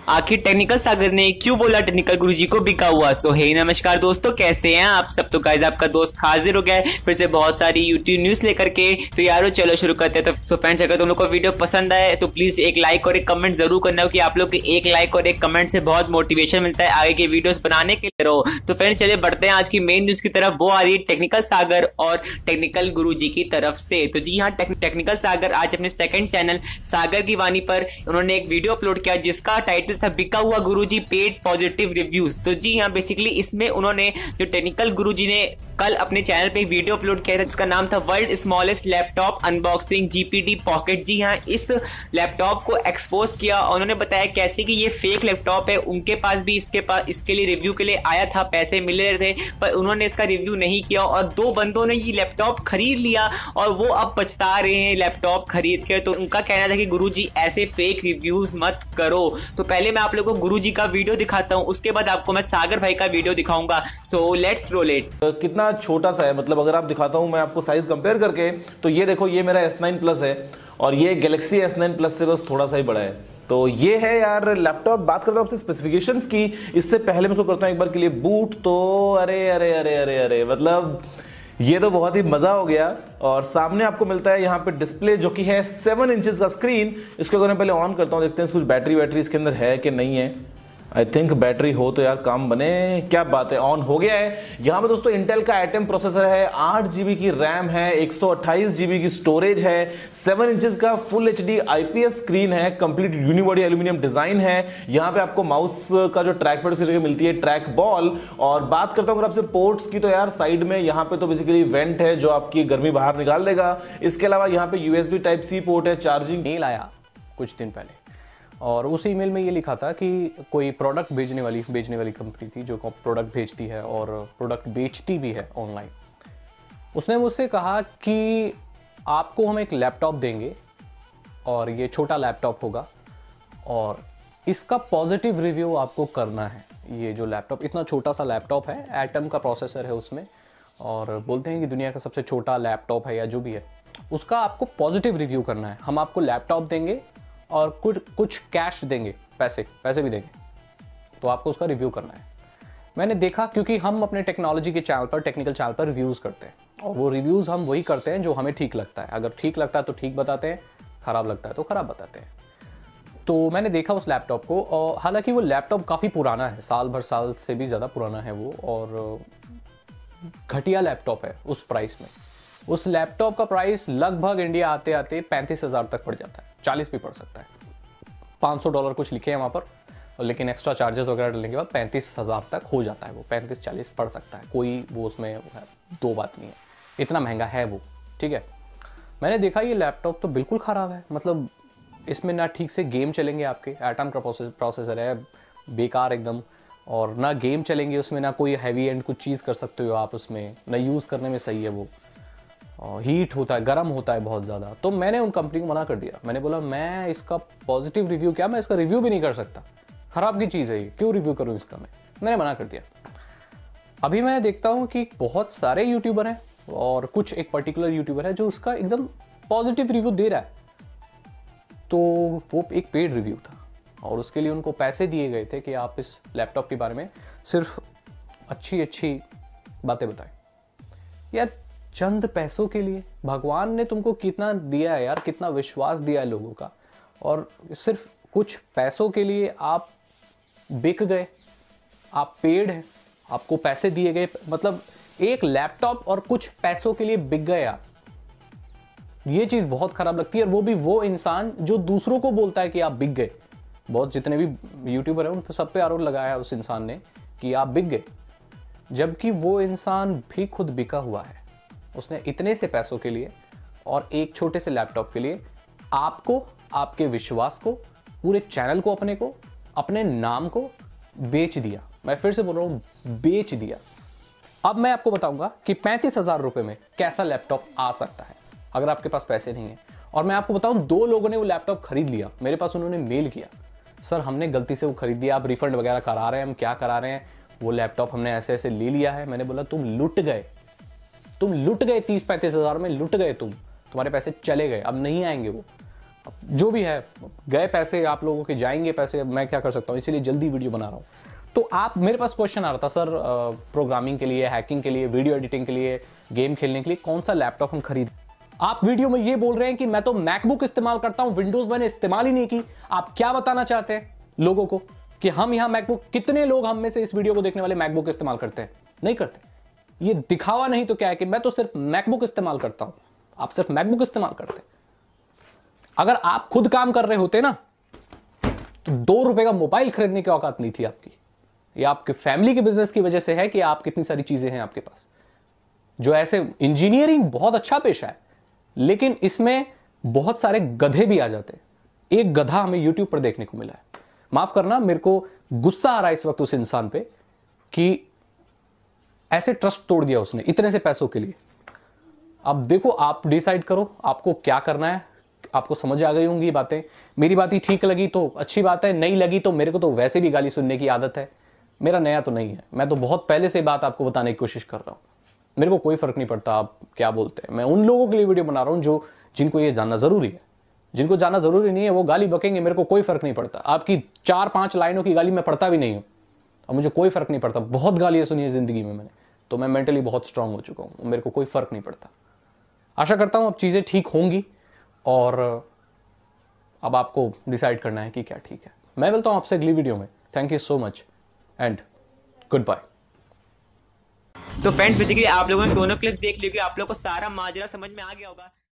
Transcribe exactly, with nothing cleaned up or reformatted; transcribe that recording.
आखिर टेक्निकल सागर ने क्यों बोला टेक्निकल गुरुजी को बिका हुआ। सो हे नमस्कार दोस्तों, कैसे हैं आप सब। तो गाइस आपका दोस्त हाजिर हो गया है फिर से बहुत सारी यूट्यूब न्यूज लेकर के। तो यारो चलो शुरू करते हैं। तो फ्रेंड्स अगर तुम लोग को वीडियो पसंद आए तो प्लीज एक लाइक और एक कमेंट जरूर करना हो कि आप लोग के एक लाइक और एक कमेंट से बहुत मोटिवेशन मिलता है आगे के वीडियोस बनाने के लिए। रहो तो फ्रेंड्स चलिए बढ़ते हैं आज की मेन न्यूज की तरफ। वो आ रही है टेक्निकल सागर और टेक्निकल गुरुजी की तरफ से। तो जी हाँ, टेक्निकल सागर आज अपने सेकंड चैनल सागर की वाणी पर उन्होंने एक वीडियो अपलोड किया जिसका टाइटल था बिका हुआ गुरुजी पेड पॉजिटिव रिव्यूज। तो जी हाँ, बेसिकली इसमें उन्होंने जो टेक्निकल गुरुजी ने कल अपने चैनल पे एक वीडियो अपलोड किया था जिसका नाम था world smallest laptop unboxing GPD pocket. जी हाँ, इस लैपटॉप को एक्सपोज किया और उन्होंने बताया कैसे कि ये फेक लैपटॉप है। उनके पास भी इसके पास इसके लिए रिव्यू के लिए आया था, पैसे मिल रहे थे, पर उन्होंने इसका रिव्यू नहीं किया और दो बंदों ने ये लैपटॉप खरीद लिया और वो अब पछता रहे हैं लैपटॉप खरीद के। तो उनका कहना था कि गुरुजी ऐसे फेक रिव्यूज मत करो। तो पहले मैं आप लोगों को गुरुजी का वीडियो दिखाता हूं, उसके बाद आपको मैं सागर भाई का वीडियो दिखाऊंगा। So let's roll it. कितना छोटा सा है, मतलब अगर आप दिखाता हूं मैं आपको साइज कंपेयर करके, तो ये देखो ये मेरा एस नाइन प्लस है और ये गैलेक्सी एस नाइन प्लस से बस थोड़ा सा ही बड़ा है। तो ये है यार लैपटॉप। बात करता हूं आपसे स्पेसिफिकेशंस की, इससे पहले मैं इसको करता हूं एक बार के लिए बूट। तो अरे अरे अरे अरे अरे मतलब ये तो बहुत ही मजा हो गया। और सामने आपको मिलता है यहाँ पे डिस्प्ले जो कि है सेवन इंचेस का स्क्रीन। इसको अगर मैं पहले ऑन करता हूँ, देखते हैं कुछ बैटरी वैटरी इसके अंदर है कि नहीं है। आई थिंक बैटरी हो तो यार काम बने। क्या बात है, ऑन हो गया है। यहाँ पे दोस्तों इंटेल का एटम प्रोसेसर है, आठ जीबी की रैम है, एक सौ अट्ठाईस जीबी की स्टोरेज है, सेवन इंचेस का फुल एचडी आईपीएस स्क्रीन है, कंप्लीट यूनिबॉडी एल्यूमिनियम डिजाइन है। यहाँ पे आपको माउस का जो ट्रैक पैड उसकी जगह मिलती है ट्रैक बॉल। और बात करता हूँ अगर आपसे पोर्ट्स की, तो यार साइड में यहाँ पे तो बेसिकली वेंट है जो आपकी गर्मी बाहर निकाल देगा। इसके अलावा यहाँ पे यूएसबी टाइप सी पोर्ट है, चार्जिंग। मेल आया कुछ दिन पहले और उस ईमेल में ये लिखा था कि कोई प्रोडक्ट भेजने वाली बेचने वाली कंपनी थी जो प्रोडक्ट भेजती है और प्रोडक्ट बेचती भी है ऑनलाइन। उसने मुझसे कहा कि आपको हम एक लैपटॉप देंगे और ये छोटा लैपटॉप होगा और इसका पॉजिटिव रिव्यू आपको करना है। ये जो लैपटॉप इतना छोटा सा लैपटॉप है, एटम का प्रोसेसर है उसमें, और बोलते हैं कि दुनिया का सबसे छोटा लैपटॉप है या जो भी है, उसका आपको पॉजिटिव रिव्यू करना है। हम आपको लैपटॉप देंगे और कुछ कुछ कैश देंगे, पैसे पैसे भी देंगे, तो आपको उसका रिव्यू करना है। मैंने देखा, क्योंकि हम अपने टेक्नोलॉजी के चैनल पर, टेक्निकल चैनल पर रिव्यूज़ करते हैं और वो रिव्यूज़ हम वही करते हैं जो हमें ठीक लगता है। अगर ठीक लगता है तो ठीक बताते हैं, ख़राब लगता है तो ख़राब बताते हैं। तो मैंने देखा उस लैपटॉप को, और हालांकि वो लैपटॉप काफ़ी पुराना है, साल भर साल से भी ज़्यादा पुराना है वो, और घटिया लैपटॉप है उस प्राइस में। उस लैपटॉप का प्राइस लगभग इंडिया आते आते पैंतीस हज़ार तक पड़ जाता है, चालीस भी पड़ सकता है। पाँच सौ डॉलर कुछ लिखे हैं वहाँ पर, लेकिन एक्स्ट्रा चार्जेस वगैरह डालने के बाद पैंतीस हज़ार तक हो जाता है वो, पैंतीस चालीस पड़ सकता है, कोई वो उसमें है, दो बात नहीं है, इतना महंगा है वो। ठीक है, मैंने देखा ये लैपटॉप तो बिल्कुल ख़राब है। मतलब इसमें ना ठीक से गेम चलेंगे, आपके एटम का प्रोसेसर है, बेकार एकदम, और ना गेम चलेंगे उसमें, ना कोई हैवी एंड कुछ चीज़ कर सकते हो आप उसमें, ना यूज़ करने में सही है वो, हीट होता है, गर्म होता है बहुत ज़्यादा। तो मैंने उन कंपनी को मना कर दिया। मैंने बोला मैं इसका पॉजिटिव रिव्यू, क्या मैं इसका रिव्यू भी नहीं कर सकता, ख़राब की चीज़ है ये, क्यों रिव्यू करूँ इसका मैं मैंने मना कर दिया। अभी मैं देखता हूँ कि बहुत सारे यूट्यूबर हैं और कुछ एक पर्टिकुलर यूट्यूबर है जो उसका एकदम पॉजिटिव रिव्यू दे रहा है। तो वो एक पेड रिव्यू था और उसके लिए उनको पैसे दिए गए थे कि आप इस लैपटॉप के बारे में सिर्फ अच्छी अच्छी बातें बताएं। यार चंद पैसों के लिए भगवान ने तुमको कितना दिया है यार, कितना विश्वास दिया है लोगों का, और सिर्फ कुछ पैसों के लिए आप बिक गए। आप पेड हैं, आपको पैसे दिए गए, मतलब एक लैपटॉप और कुछ पैसों के लिए बिक गए आप। ये चीज़ बहुत खराब लगती है, और वो भी वो इंसान जो दूसरों को बोलता है कि आप बिक गए। बहुत जितने भी यूट्यूबर हैं उन पर सब पे आरोप लगाया है उस इंसान ने कि आप बिक गए, जबकि वो इंसान भी खुद बिका हुआ है। उसने इतने से पैसों के लिए और एक छोटे से लैपटॉप के लिए आपको, आपके विश्वास को, पूरे चैनल को, अपने को, अपने नाम को बेच दिया। मैं फिर से बोल रहा हूं, बेच दिया। अब मैं आपको बताऊंगा कि पैंतीस हजार रुपए में कैसा लैपटॉप आ सकता है अगर आपके पास पैसे नहीं है। और मैं आपको बताऊं, दो लोगों ने वो लैपटॉप खरीद लिया, मेरे पास उन्होंने मेल किया, सर हमने गलती से वो खरीद दिया, आप रिफंड वगैरह करा रहे हैं, हम क्या करा रहे हैं, वो लैपटॉप हमने ऐसे ऐसे ले लिया है। मैंने बोला तुम लुट गए, तुम लुट गए, तीस पैंतीस हजार में लुट गए तुम, तुम्हारे पैसे चले गए, अब नहीं आएंगे वो। जो भी है, गए पैसे आप लोगों के, जाएंगे पैसे, मैं क्या कर सकता हूँ, इसीलिए जल्दी वीडियो बना रहा हूँ। तो आप, मेरे पास क्वेश्चन आ रहा था सर, प्रोग्रामिंग के लिए, हैकिंग के लिए, वीडियो एडिटिंग के लिए, गेम खेलने के लिए कौन सा लैपटॉप हम खरीद। आप वीडियो में ये बोल रहे हैं कि मैं तो मैकबुक इस्तेमाल करता हूं, विंडोज मैंने इस्तेमाल ही नहीं की। आप क्या बताना चाहते हैं लोगों को कि हम यहां मैकबुक, कितने लोग हम में से इस वीडियो को देखने वाले मैकबुक इस्तेमाल करते हैं? नहीं करते। ये दिखावा नहीं तो क्या है कि मैं तो सिर्फ मैकबुक इस्तेमाल करता हूं। आप सिर्फ मैकबुक इस्तेमाल करते। अगर आप खुद काम कर रहे होते ना तो दो रुपए का मोबाइल खरीदने की औकात नहीं थी आपकी। ये आपके फैमिली के बिजनेस की वजह से है कि आप कितनी सारी चीजें हैं आपके पास। जो ऐसे, इंजीनियरिंग बहुत अच्छा पेशा है, लेकिन इसमें बहुत सारे गधे भी आ जाते हैं। एक गधा हमें यूट्यूब पर देखने को मिला है। माफ करना, मेरे को गुस्सा आ रहा है इस वक्त उस इंसान पे कि ऐसे ट्रस्ट तोड़ दिया उसने इतने से पैसों के लिए। अब देखो, आप डिसाइड करो आपको क्या करना है। आपको समझ आ गई होंगी ये बातें। मेरी बात ही ठीक लगी तो अच्छी बात है, नहीं लगी तो मेरे को तो वैसे भी गाली सुनने की आदत है। मेरा नया तो नहीं है, मैं तो बहुत पहले से बात आपको बताने की कोशिश कर रहा हूं। मेरे को कोई फर्क नहीं पड़ता आप क्या बोलते हैं। मैं उन लोगों के लिए वीडियो बना रहा हूं जो, जिनको ये जानना जरूरी है। जिनको जानना जरूरी नहीं है वो गाली बकेंगे, मेरे को कोई फर्क नहीं पड़ता। आपकी चार पांच लाइनों की गाली मैं पढ़ता भी नहीं हूं और मुझे कोई फर्क नहीं पड़ता। बहुत गालियां सुनी है जिंदगी में मैंने, तो मैं मेंटली बहुत स्ट्रांग हो चुका हूं, मेरे को कोई फर्क नहीं पड़ता। आशा करता हूं अब चीजें ठीक होंगी और अब आपको डिसाइड करना है कि क्या ठीक है। मैं मिलता हूं आपसे अगली वीडियो में। Thank you so much and goodbye. तो फ्रेंड्स बेसिकली आप लोगों ने दोनों क्लिप देख ली होगी, आप लोगों को सारा माजरा समझ में आ गया होगा।